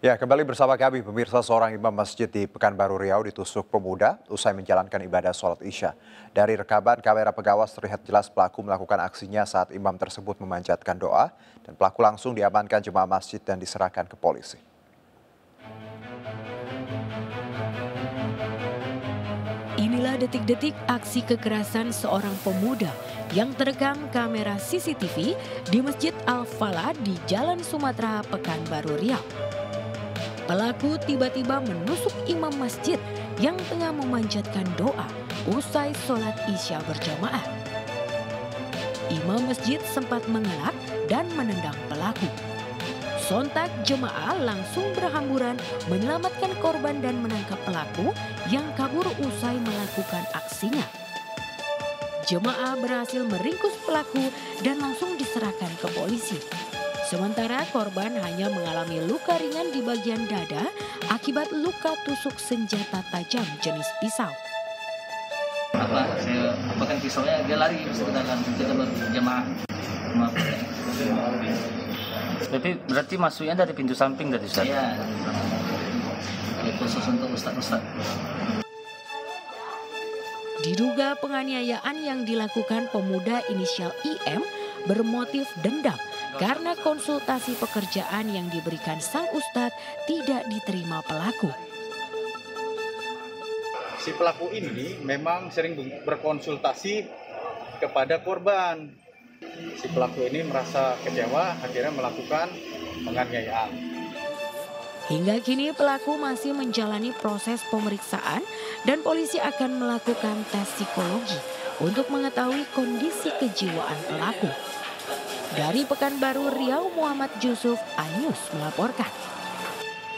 Ya, kembali bersama kami, pemirsa. Seorang imam masjid di Pekanbaru Riau ditusuk pemuda usai menjalankan ibadah sholat Isya. Dari rekaman kamera pengawas terlihat jelas pelaku melakukan aksinya saat imam tersebut memanjatkan doa dan pelaku langsung diamankan jemaah masjid dan diserahkan ke polisi. Inilah detik-detik aksi kekerasan seorang pemuda yang terekam kamera CCTV di Masjid Al-Falah di Jalan Sumatera, Pekanbaru Riau. Pelaku tiba-tiba menusuk imam masjid yang tengah memanjatkan doa usai sholat Isya berjamaah. Imam masjid sempat mengelak dan menendang pelaku. Sontak jemaah langsung berhamburan menyelamatkan korban dan menangkap pelaku yang kabur usai melakukan aksinya. Jemaah berhasil meringkus pelaku dan langsung diserahkan ke polisi. Sementara korban hanya mengalami luka ringan di bagian dada akibat luka tusuk senjata tajam jenis pisau. Saya apakan pisaunya, dia lari masuk ke dalam jemaah. Tapi berarti masuknya dari pintu samping dari Ustaz? Iya, khusus untuk ustaz-ustaz. Diduga penganiayaan yang dilakukan pemuda inisial IM bermotif dendam karena konsultasi pekerjaan yang diberikan sang ustadz tidak diterima pelaku. Si pelaku ini memang sering berkonsultasi kepada korban. Si pelaku ini merasa kecewa, akhirnya melakukan penganiayaan. Hingga kini pelaku masih menjalani proses pemeriksaan dan polisi akan melakukan tes psikologi untuk mengetahui kondisi kejiwaan pelaku. Dari Pekanbaru Riau, Muhammad Yusuf, iNews melaporkan.